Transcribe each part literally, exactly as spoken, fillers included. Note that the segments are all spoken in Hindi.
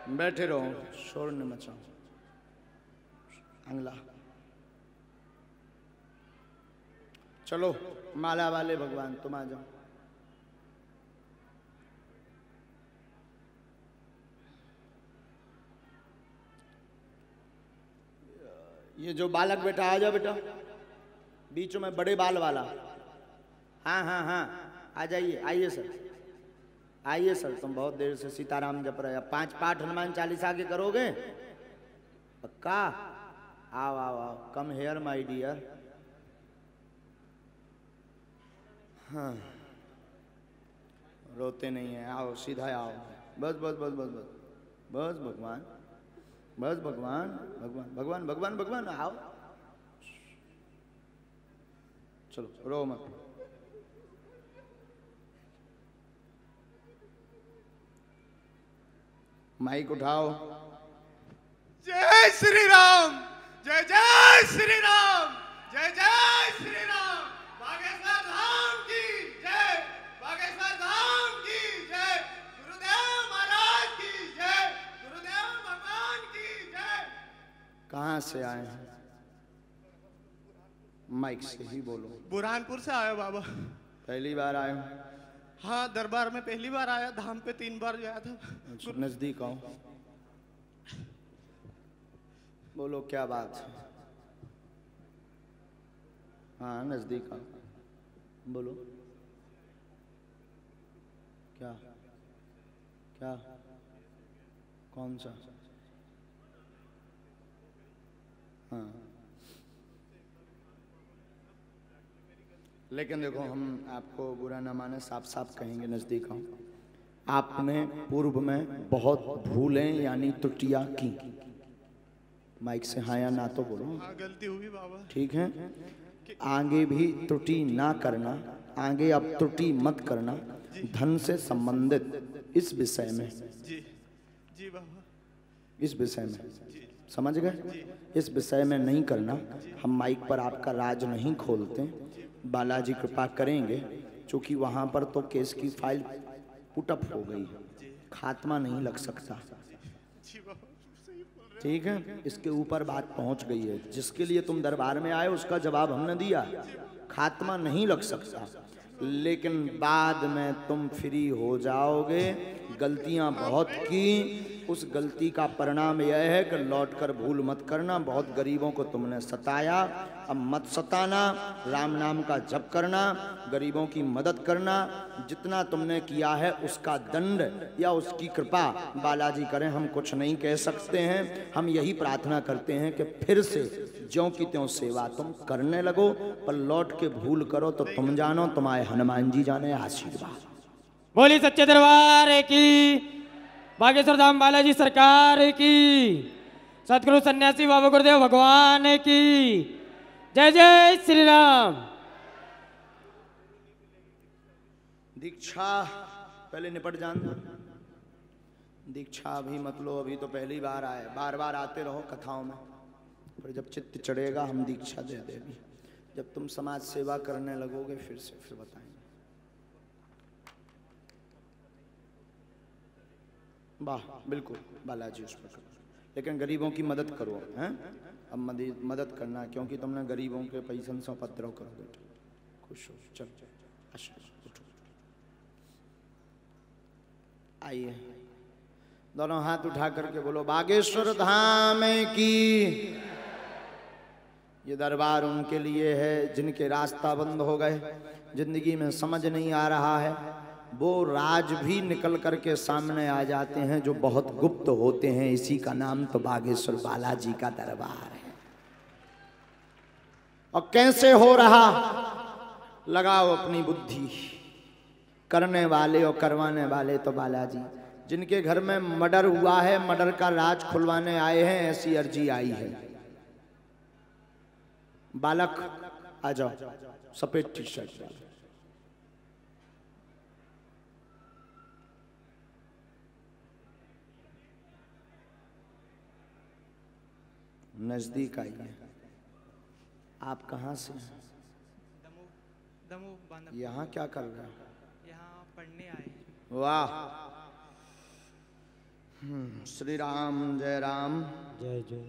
बैठे रहो, शोर न मचाओ। अंगला चलो, माला वाले भगवान तुम आ जाओ। ये जो बालक बेटा, आ जाओ बेटा, बीच में बड़े बाल वाला। हाँ हाँ हाँ, आ जाइए, आइए सर, आइए सर। तुम बहुत देर से सीताराम जप रहे, पांच पाठ हनुमान चालीसा के करोगे पक्का? आओ आओ आओ, कम हेयर माय डियर। हाँ, रोते नहीं है, आओ सीधा आओ। बस बस बस बस बस बस भगवान, बस भगवान भगवान भगवान भगवान भगवान, आओ। चलो रो मत। माइक उठाओ। जय श्री राम, जय जय श्री राम, जय जय श्री राम। बागेश्वर धाम की जय, बागेश्वर धाम की जय, गुरुदेव महाराज की जय, गुरुदेव भगवान की जय। कहाँ से आए हैं? माइक से ही बोलो। बुरहानपुर से आया बाबा। पहली बार आए हो? हाँ, दरबार में पहली बार आया, धाम पे तीन बार गया था। अच्छा, नजदीक आओ, बोलो क्या बात है। हाँ नजदीक आओ, बोलो क्या क्या, कौन सा? हाँ, लेकिन देखो हम आपको बुरा ना माने, साफ साफ कहेंगे, नजदीक आओ। आपने पूर्व में बहुत भूलें यानी त्रुटियां की। माइक से हाँ या ना तो बोलो। हाँ, गलती हुई बाबा। ठीक है, आगे भी त्रुटि ना करना, आगे अब त्रुटि मत करना। धन से संबंधित इस विषय में, जी जी बाबा, इस विषय में समझ गए, इस विषय में नहीं करना। हम माइक पर आपका राज नहीं खोलते, बालाजी कृपा करेंगे, क्योंकि वहां पर तो केस की फाइल पुटअप हो गई, खात्मा नहीं लग सकता। ठीक है, इसके ऊपर बात पहुंच गई है। जिसके लिए तुम दरबार में आए उसका जवाब हमने दिया, खात्मा नहीं लग सकता। लेकिन बाद में तुम फ्री हो जाओगे। गलतियां बहुत की, उस गलती का परिणाम यह है कि लौटकर भूल मत करना। बहुत गरीबों को तुमने सताया, अब मत सताना। राम नाम का जप करना, गरीबों की मदद करना। जितना तुमने किया है उसका दंड या उसकी कृपा बालाजी करें, हम कुछ नहीं कह सकते हैं। हम यही प्रार्थना करते हैं कि फिर से ज्यों की त्यों सेवा तुम करने लगो, पर लौट के भूल करो तो तुम जानो, तुम्हारे हनुमान जी जाने। आशीर्वाद। बोली सच्चे दरबार की, बागेश्वर धाम बालाजी सरकार की, सतगुरु सन्यासी बाबा गुरुदेव भगवान की जय। जय श्री राम। दीक्षा पहले निपट जान दो। दीक्षा अभी मत लो, अभी तो पहली बार आए। बार बार आते रहो कथाओं में, फिर जब चित्त चढ़ेगा हम दीक्षा दे देंगे। जब तुम समाज सेवा करने लगोगे फिर से फिर बताएंगे। वाह, बिल्कुल बालाजी उस पर करो, लेकिन गरीबों की मदद करो। हैं, अब मदद मदद करना, क्योंकि तुमने गरीबों के पैसन से उपद्रव करो। बेटा खुश हो, चलो आशीर्वाद, उठो। आइए, दोनों हाथ उठा करके बोलो बागेश्वर धाम की। ये दरबार उनके लिए है जिनके रास्ता बंद हो गए, जिंदगी में समझ नहीं आ रहा है। वो राज भी निकल करके सामने आ जाते हैं जो बहुत गुप्त होते हैं। इसी का नाम तो बागेश्वर बालाजी का दरबार है। और कैसे हो रहा, लगाओ अपनी बुद्धि। करने वाले और करवाने वाले तो बालाजी। जिनके घर में मर्डर हुआ है, मर्डर का राज खुलवाने आए हैं, ऐसी अर्जी आई है। बालक आ जाओ, सफेद टी शर्ट वाले। नजदीक आइए। आप कहाँ से हैं? दमू, दमू बांदा। यहाँ क्या कर रहे हैं? यहाँ पढ़ने आए। वाह, श्री राम जय राम जय जय।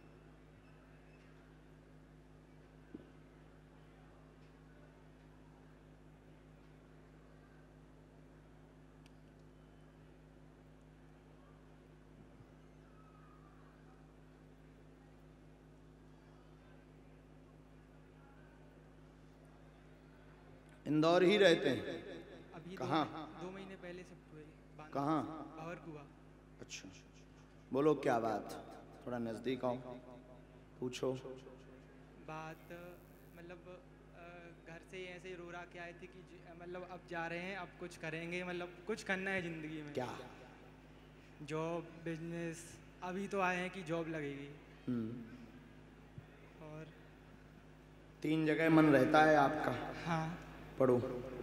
इंदौर ही रहते हैं? अभी कहाँ? दो, दो महीने पहले से हुए बांध- कहाँ? बावर कुआ। अच्छा, बोलो क्या बात, थोड़ा नजदीक आओ, पूछो। बात मतलब अ, घर से ऐसे ही रो रहा के आए थे कि जी- मतलब अब जा रहे हैं, अब कुछ करेंगे, मतलब कुछ करना है जिंदगी में। क्या? Job, business. अभी तो आए हैं कि जॉब लगेगी। हम्म। और तीन जगह मन रहता है आपका। हाँ, पढ़ो।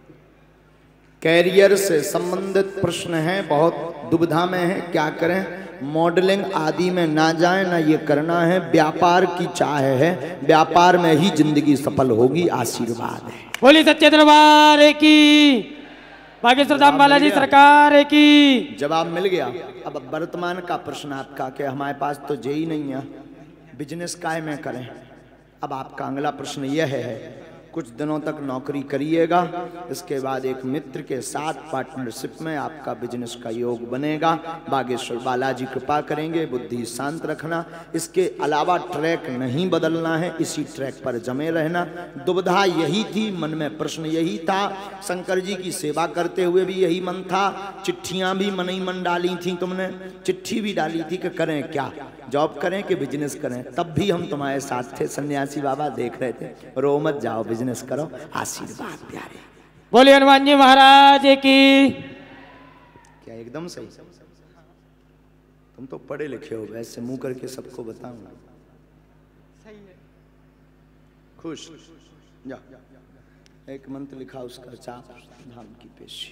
कैरियर से संबंधित प्रश्न हैं, बहुत दुविधा में है, क्या करें? मॉडलिंग आदि में ना जाएं, ना ये करना है। व्यापार की चाह है, व्यापार में ही जिंदगी सफल होगी। आशीर्वाद है। बोली सच्चे दरबार की, बागेश्वर धाम बालाजी सरकार की। जवाब मिल गया। अब वर्तमान का प्रश्न आपका कि हमारे पास तो जेई नहीं है, बिजनेस काय में करें? अब आपका अगला प्रश्न यह है, कुछ दिनों तक नौकरी करिएगा, इसके बाद एक मित्र के साथ पार्टनरशिप में आपका बिजनेस का योग बनेगा। बागेश्वर बालाजी कृपा करेंगे, बुद्धि शांत रखना। इसके अलावा ट्रैक नहीं बदलना है, इसी ट्रैक पर जमे रहना। दुविधा यही थी, मन में प्रश्न यही था। शंकर जी की सेवा करते हुए भी यही मन था। चिट्ठियां भी मन ही मन डाली थी तुमने, चिट्ठी भी डाली थी कि करें क्या, जॉब करें कि बिजनेस करें। तब भी हम तुम्हारे साथ थे, सन्यासी बाबा देख रहे थे। रो मत जाओ, बिजनेस करो। आशीर्वाद प्यारे। बोलिए हनुमान जी महाराज की। क्या एकदम सही? तुम तो पढ़े लिखे हो, वैसे मुंह करके सबको बताऊंगा। सही है। खुश जा। एक मंत्र लिखा, उसका चाप धाम की पेशी।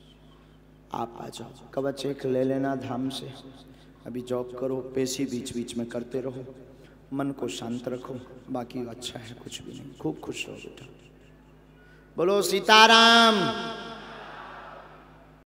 आप आ जाओ, कवच एक ले लेना धाम से। अभी जॉब करो, पेशी बीच बीच में करते रहो, मन को शांत रखो, बाकी अच्छा है, कुछ भी नहीं। खूब खुश रहो बेटा। बोलो सीताराम।